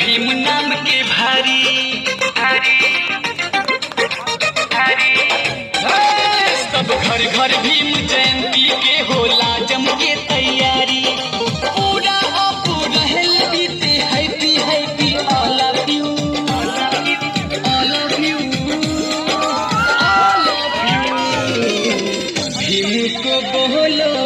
भीम नाम के भारी सब घर घर भीम जयंती के होला जम के तैयारी पूरा रहल बीते happy happy all of you all of you all of you Bheem को बोलो